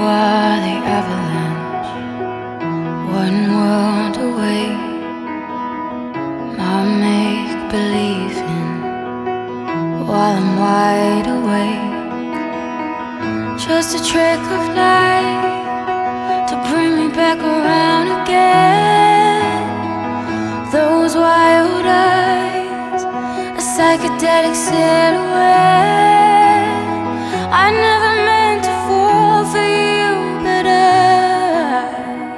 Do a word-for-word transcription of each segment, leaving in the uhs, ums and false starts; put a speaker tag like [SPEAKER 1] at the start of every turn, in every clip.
[SPEAKER 1] are the avalanche, one world away. My make-believing while I'm wide awake. Just a trick of light to bring me back around again. Those wild eyes, a psychedelic silhouette. I never meant to fall for you, but I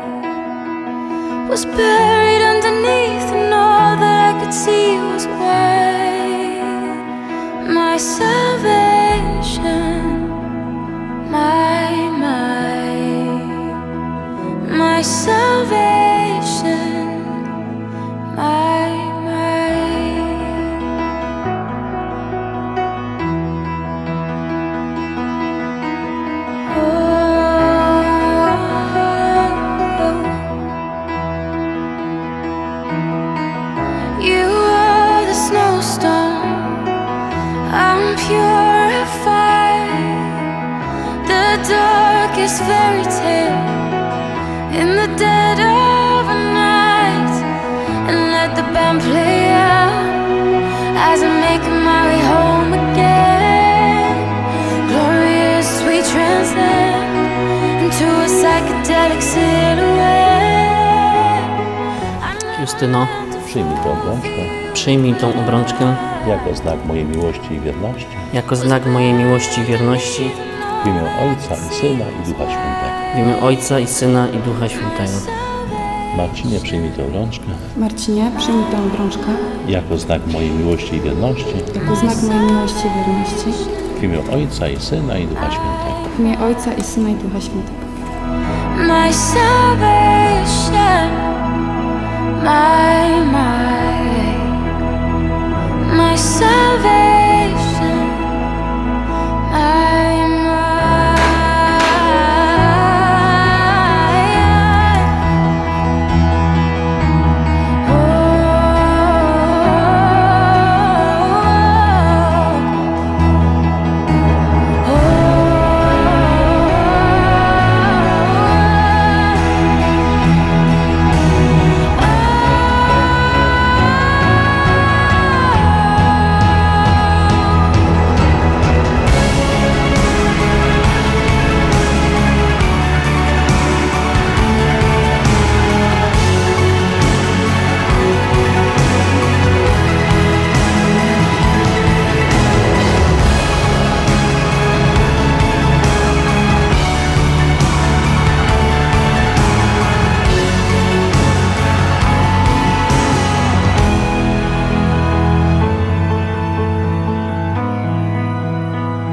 [SPEAKER 1] was buried underneath, and all that I could see was white. My salvation, my, my, my salvation, my, my. Oh, oh. You are the snowstorm, I'm purified. The darkest fairy tale in the dead of a night. And let the band play out as I'm making my way home again. Glorious, sweet transcend into a psychedelic silhouette.
[SPEAKER 2] Justyno,
[SPEAKER 3] Przyjmij tę obrączkę
[SPEAKER 2] przyjmij tą obrączkę
[SPEAKER 3] jako znak mojej miłości i wierności.
[SPEAKER 2] jako znak mojej miłości i wierności
[SPEAKER 3] W imię Ojca i Syna i Ducha Świętego.
[SPEAKER 2] w imię Ojca i Syna i Ducha Świętego.
[SPEAKER 3] Marcinie, przyjmij tę obrączkę
[SPEAKER 4] Marcinie, przyjmij tę obrączkę
[SPEAKER 3] jako znak mojej miłości i wierności.
[SPEAKER 4] jako znak mojej miłości i wierności.
[SPEAKER 3] W imię Ojca i Syna i Ducha Świętego.
[SPEAKER 4] W imię Ojca i Syna i Ducha Świętego.
[SPEAKER 1] My salvation, my, my, my salvation, my, my. Oh, oh, oh,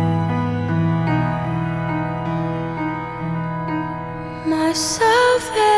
[SPEAKER 1] my salvation.